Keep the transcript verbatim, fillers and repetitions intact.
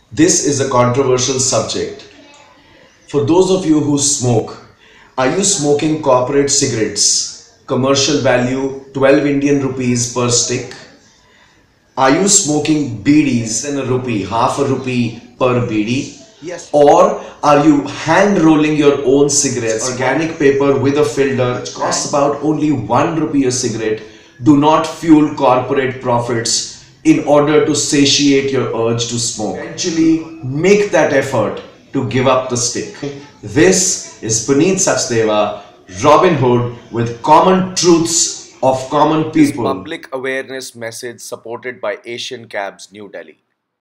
This is a controversial subject. For those of you who smoke, are you smoking corporate cigarettes? Commercial value twelve Indian rupees per stick. Are you smoking B Ds in a rupee, half a rupee per B D? Yes. Or are you hand rolling your own cigarettes, organic paper with a filter, which costs about only one rupee a cigarette? Do not fuel corporate profits in order to satiate your urge to smoke. Eventually, make that effort to give up the stick. This is Puneet Sachdeva, Robin Hood, with common truths of common people. Public awareness message supported by Asian Cabs, New Delhi.